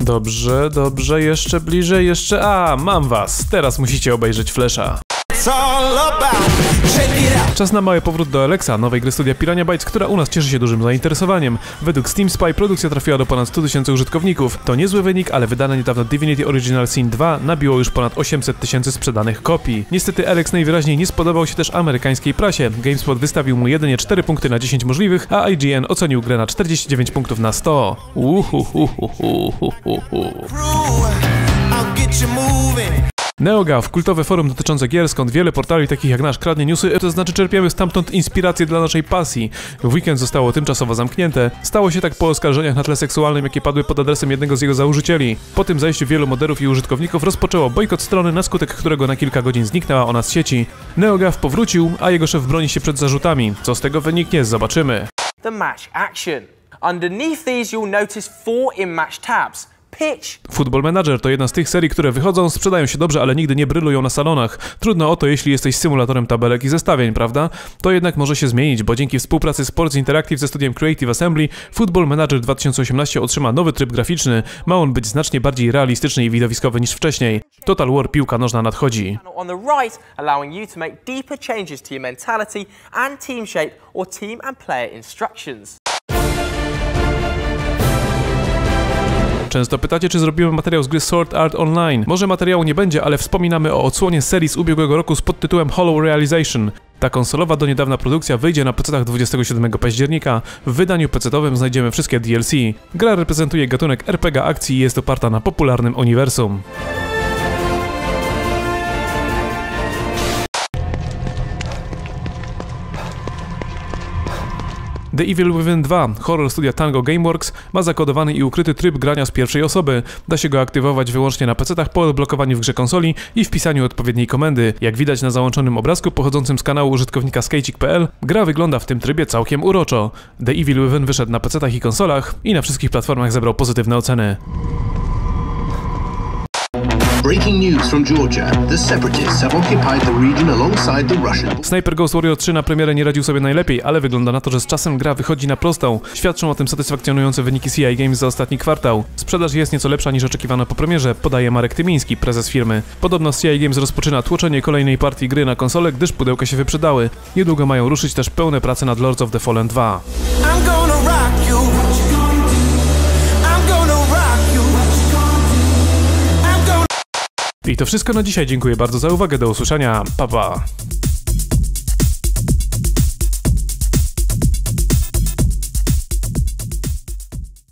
Dobrze, dobrze, jeszcze bliżej, jeszcze... A, mam was! Teraz musicie obejrzeć Flasha. Czas na mały powrót do Alexa, nowej gry studia Piranha Bytes, która u nas cieszy się dużym zainteresowaniem. Według Steam Spy produkcja trafiła do ponad 100 000 użytkowników. To niezły wynik, ale wydane niedawno Divinity Original Sin 2 nabiło już ponad 800 000 sprzedanych kopii. Niestety Alex najwyraźniej nie spodobał się też amerykańskiej prasie. GameSpot wystawił mu jedynie 4 punkty na 10 możliwych, a IGN ocenił grę na 49 punktów na 100. NeoGAF, kultowe forum dotyczące gier, skąd wiele portali takich jak nasz kradnie newsy, to znaczy czerpiemy stamtąd inspirację dla naszej pasji. W weekend zostało tymczasowo zamknięte. Stało się tak po oskarżeniach na tle seksualnym, jakie padły pod adresem jednego z jego założycieli. Po tym zajściu wielu moderów i użytkowników rozpoczęło bojkot strony, na skutek którego na kilka godzin zniknęła ona z sieci. NeoGAF powrócił, a jego szef broni się przed zarzutami. Co z tego wyniknie, zobaczymy. The match action. Underneath these you'll notice 4 in-match tabs. Pitch. Football Manager to jedna z tych serii, które wychodzą, sprzedają się dobrze, ale nigdy nie brylują na salonach. Trudno o to, jeśli jesteś symulatorem tabelek i zestawień, prawda? To jednak może się zmienić, bo dzięki współpracy Sports Interactive ze studiem Creative Assembly, Football Manager 2018 otrzyma nowy tryb graficzny. Ma on być znacznie bardziej realistyczny i widowiskowy niż wcześniej. Total War piłka nożna nadchodzi. On the right, allowing you to make deeper changes to your mentality and team shape or team and player instructions. Często pytacie, czy zrobimy materiał z gry Sword Art Online. Może materiału nie będzie, ale wspominamy o odsłonie serii z ubiegłego roku z podtytułem Hollow Realization. Ta konsolowa do niedawna produkcja wyjdzie na PC-tach 27 października. W wydaniu PC-towym znajdziemy wszystkie DLC. Gra reprezentuje gatunek RPG akcji i jest oparta na popularnym uniwersum. The Evil Within 2, horror studia Tango Gameworks, ma zakodowany i ukryty tryb grania z pierwszej osoby. Da się go aktywować wyłącznie na PC-tach po odblokowaniu w grze konsoli i wpisaniu odpowiedniej komendy. Jak widać na załączonym obrazku pochodzącym z kanału użytkownika Skejcik.pl, gra wygląda w tym trybie całkiem uroczo. The Evil Within wyszedł na PC-tach i konsolach i na wszystkich platformach zebrał pozytywne oceny. Breaking news from Georgia. The separatists have occupied the region alongside the Russians. Sniper Ghost Warrior 3 na premierę nie radził sobie najlepiej, ale wygląda na to, że z czasem gra wychodzi na prostą. Świadczą o tym satysfakcjonujące wyniki CI Games za ostatni kwartał. Sprzedaż jest nieco lepsza niż oczekiwano po premierze, podaje Marek Tymiński, prezes firmy. Podobno CI Games rozpoczyna tłoczenie kolejnej partii gry na konsolę, gdyż pudełka się wyprzedały. Niedługo mają ruszyć też pełne prace nad Lords of the Fallen 2. I to wszystko na dzisiaj. Dziękuję bardzo za uwagę. Do usłyszenia. Pa, pa.